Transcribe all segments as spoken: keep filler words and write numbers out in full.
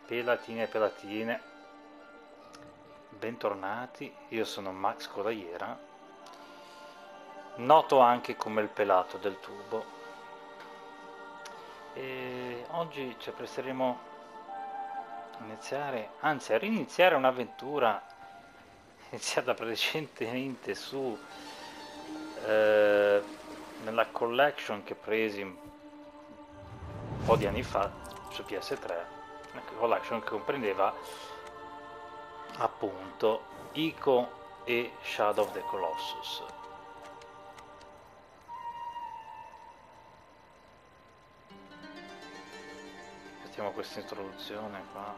pelatine e pelatine, bentornati, io sono Max Coraiera, noto anche come il pelato del tubo, e oggi ci appresteremo a iniziare, anzi a riniziare un'avventura iniziata precedentemente su eh, nella collection che presi un po' di anni fa su P S tre, una collection che comprendeva appunto Ico e Shadow of the Colossus. Mettiamo questa introduzione qua,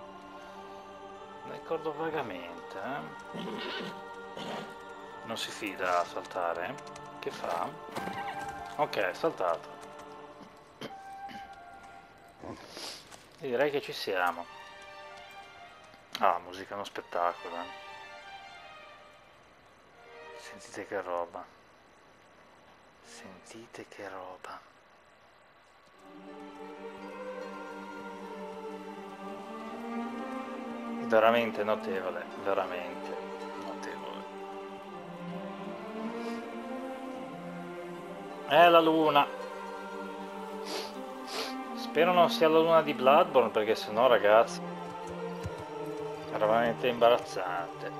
ne ricordo vagamente, eh? Non si fida a saltare? Che fa? Ok, è saltato. E direi che ci siamo. Ah, musica è uno spettacolo. Eh. Sentite che roba. Sentite che roba. Veramente notevole, veramente notevole. È la luna. Spero non sia la luna di Bloodborne, perché sennò ragazzi era veramente imbarazzante.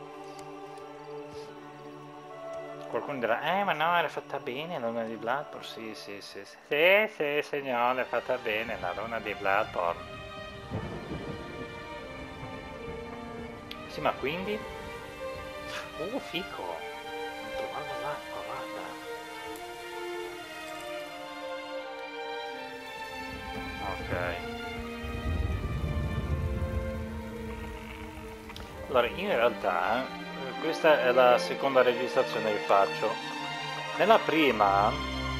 Qualcuno dirà, eh ma no, era fatta bene la luna di Bloodborne. Sì, sì, sì, sì, sì, sì signore, è fatta bene la luna di Bloodborne. Sì, ma quindi? Uh, fico! Guarda l'acqua, guarda! Ok. Allora, in realtà, questa è la seconda registrazione che faccio. Nella prima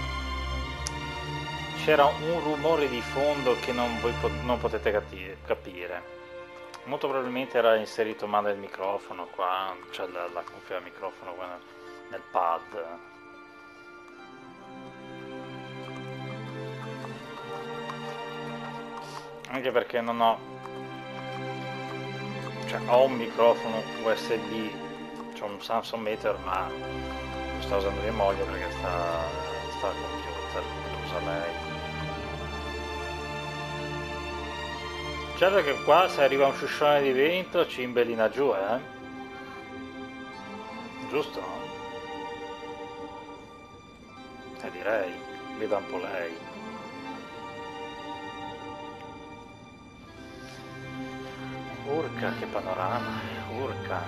c'era un rumore di fondo che non, voi pot- non potete capire. Molto probabilmente era inserito male il microfono qua, cioè la, la cuffia del microfono qua nel, nel pad. Anche perché non ho, cioè ho un microfono U S B, c'ho un Samsung Meter, ma lo sta usando mia moglie perché sta, sta al computer, lo usa lei. Certo che qua se arriva un sciuscione di vento ci imbellina giù, eh? Giusto? Eh direi, veda un po' lei. Urca, che panorama, urca.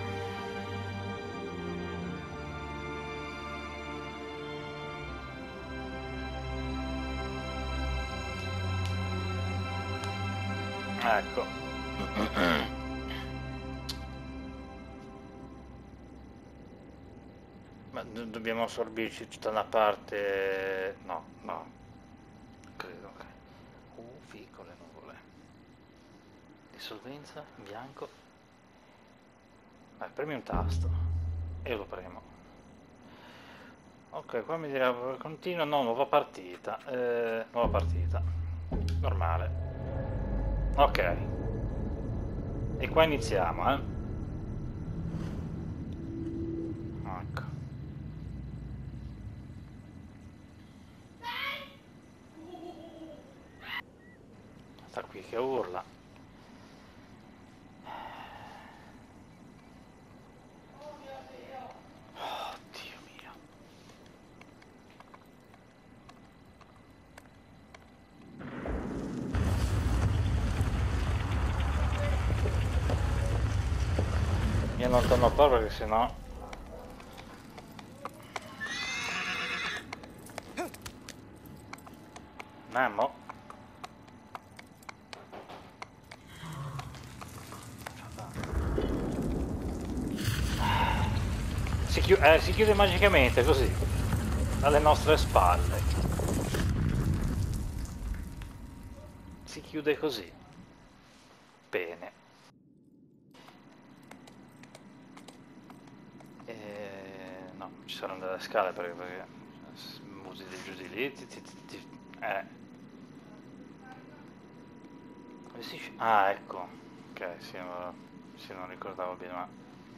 Ecco. Ma do- dobbiamo assorbirci tutta una parte... No, no. Credo che... Uh, fico le nuvole. Dissolvenza, in bianco. Vai, premi un tasto. E lo premo. Ok, qua mi dirà continua, no, nuova partita. Eh, nuova partita. Normale. Ok. E qua iniziamo, eh. Ecco. Sta qui che urla. Oh, Dio mio. Mi allontano un po' perché sennò... Nemo? Si, chi- eh, si chiude magicamente così, alle nostre spalle. Si chiude così. Bene. E... No, ci saranno delle scale perché, perché usi di giù di lì. Ti, ti, ti, ti- eh. Si... Ah, ecco. Ok, sì, non, sì, non ricordavo bene, ma...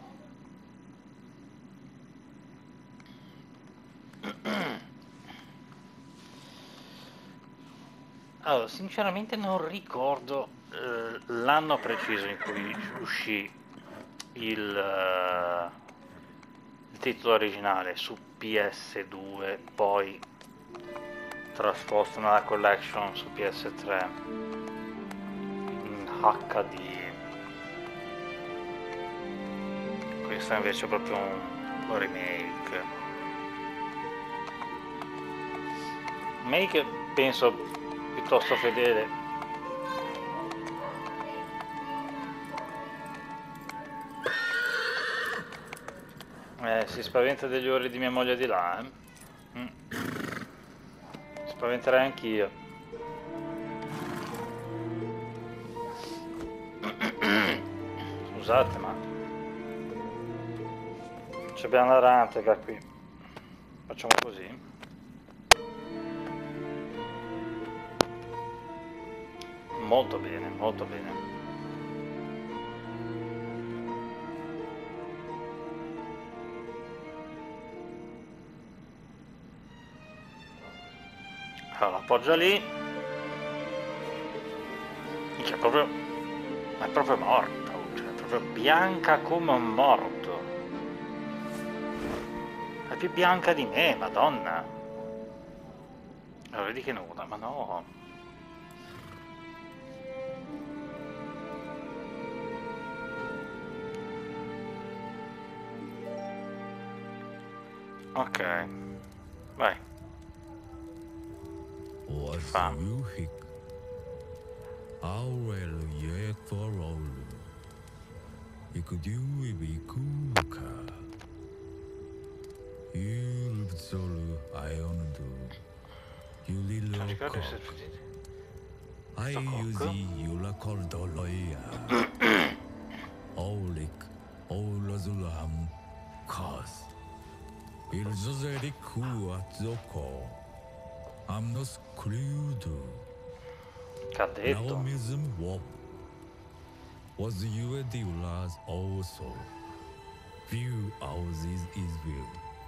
Allora, sinceramente non ricordo eh, l'anno preciso in cui uscì il, eh, il titolo originale su P S due, poi trasposto nella collection su P S tre in H D. Questo invece è proprio un remake. Remake penso piuttosto fedele. Eh, si spaventa degli ori di mia moglie di là, eh? Mm. Spaventerei anch'io. Scusate, ma c'abbiamo la rantega qui. Facciamo così. Molto bene, molto bene. Allora, appoggia lì. Cioè, proprio... è proprio morto. Cioè, è proprio bianca come un morto. È più bianca di me, madonna. Allora, vedi che nuda, ma no. Ok, vai. Fa. Che ha detto? Was you a Diulas also? View houses is view.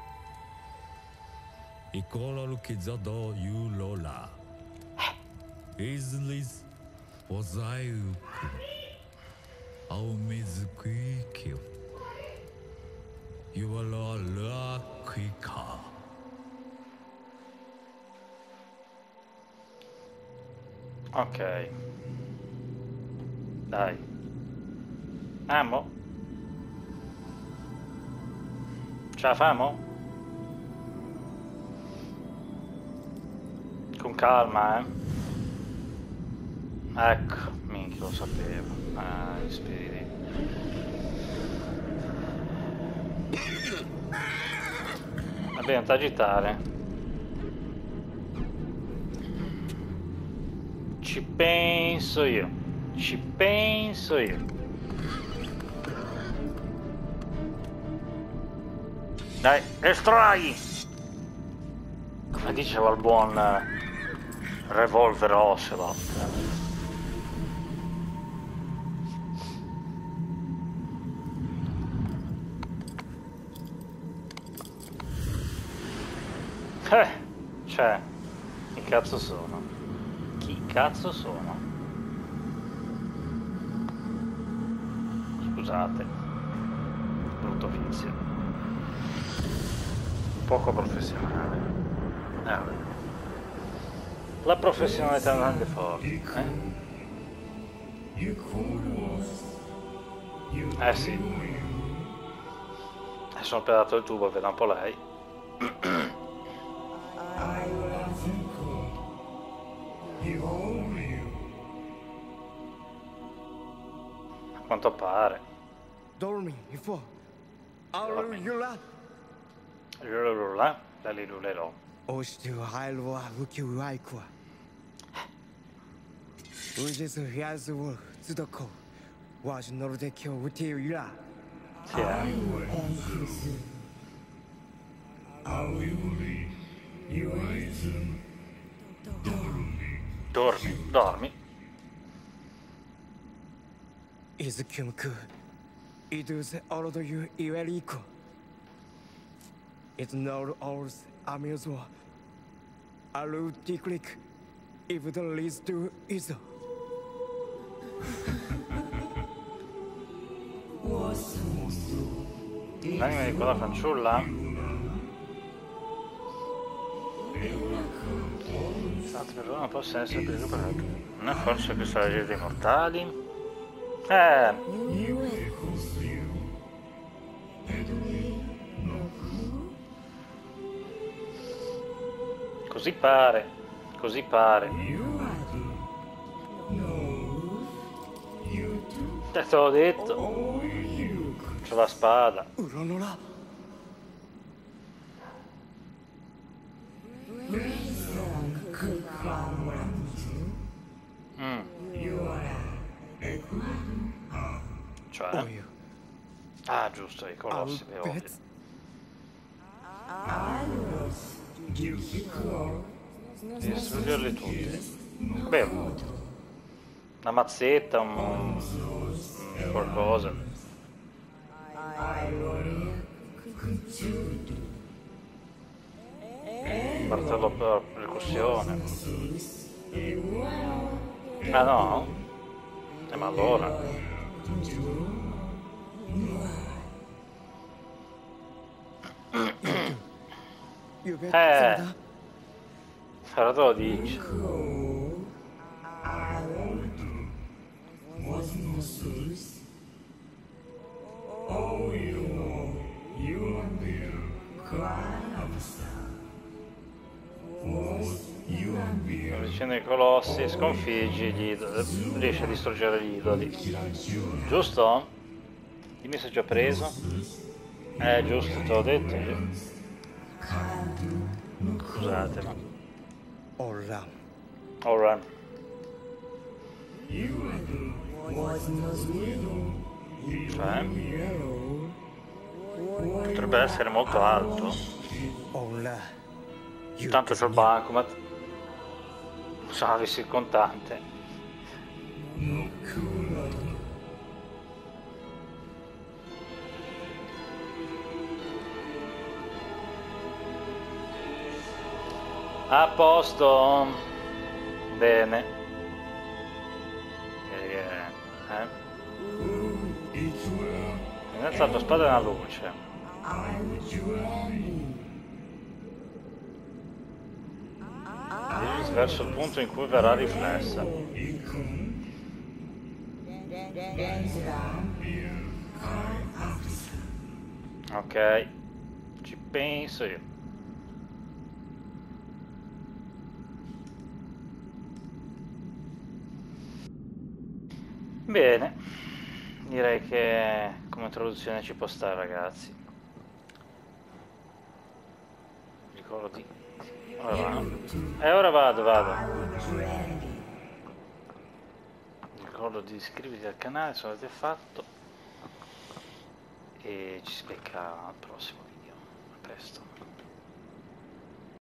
Ikola kizado you lola. Is this was I Au mizukikyo. You are la kwika. Ok. Dai. Amo? Ce la famo? Con calma, eh. Ecco, minchia, lo sapevo. Ah, gli spiriti. Vabbè, non t'agitare. Ci penso io. Ci penso io. Dai, estrai! Come diceva il buon uh, Revolver Ocelot. Eh, cioè, chi cazzo sono? Chi cazzo sono? Scusate, brutto vizio. Poco professionale. Eh, vabbè. La professionalità non è forte, eh? Eh sì. Sono appena dato il tubo, veda un po' lei. A quanto pare. Dormi, info. Allora, Yula. Lulula, la lilulelo. Oshtu hailwa wuki waikwa. Ujesu hiazu tsudoko. Wash norde kyo wuti yula. Sì, eh. Dormi, dormi. Izukyumku, Idus Orodo Yu Iweriko. It's not all amusement. Alu Tiklik, if the leads to Izo. L'anima di quella fanciulla? Altre persone non possono essere prese per altro. Non è forse questa la legge dei mortali? Eh! Così pare, così pare. Te l'ho detto. C'ho la spada. Mm. Cioè? Ah, giusto, i colossi, è ovvio. Di distruggerli tutti. Beh, una mazzetta, un, un qualcosa. Un martello per percussione. Ah no? Eh, ma allora? Eh, ora te lo dici. Vicino ai colossi, sconfiggi gli idoli, riesce a distruggere gli idoli. Giusto? Dimmi se ci ho preso. Eh, giusto, te l'ho detto io. Scusate, ma... Ora. Ora. Cioè? Potrebbe essere molto alto. Tanto c'ho il bancomat. Se avessi il contante. A posto. Bene. Eh, eh? Innanzi la tua spada è una luce. Dirigi verso il punto in cui verrà riflessa. Ok, ci penso io. Bene, direi che come introduzione ci può stare, ragazzi. Ricordi. Ora vado. E ora vado, vado. Ricordo di iscriverti al canale se non l'avete fatto. E ci si becca al prossimo video. A presto.